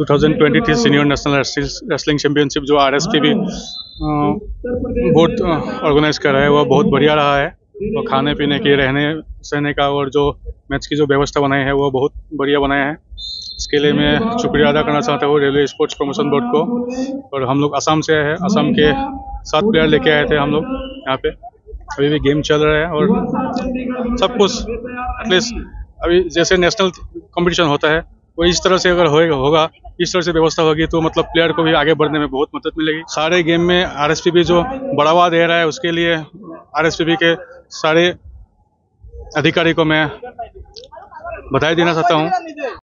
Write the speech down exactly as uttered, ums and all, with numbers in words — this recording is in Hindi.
To thousand twenty three senior national wrestling championship जो R S P B board organise कर रहा है वह बहुत बढ़िया रहा है। और खाने पीने के, रहने सहने का और जो मैच की जो व्यवस्था बनाई है वो बहुत बढ़िया बनाया है। इसके लिए मैं शुक्रिया अदा करना चाहता हूँ रेलवे स्पोर्ट्स प्रमोशन बोर्ड को। और हम लोग असम से आए हैं, असम के सात प्लेयर लेके आए थे हम लोग यहाँ पे। अभी भी गेम चल रहा है और सब कुछ एटलीस्ट अभी जैसे नेशनल कंपटीशन होता है वो इस तरह से अगर होगा, इस तरह से व्यवस्था होगी तो मतलब प्लेयर को भी आगे बढ़ने में बहुत मदद मिलेगी। सारे गेम में आर एस पी बी जो बढ़ावा दे रहा है उसके लिए आर एस पी बी के सारे अधिकारी को मैं बधाई देना चाहता हूँ।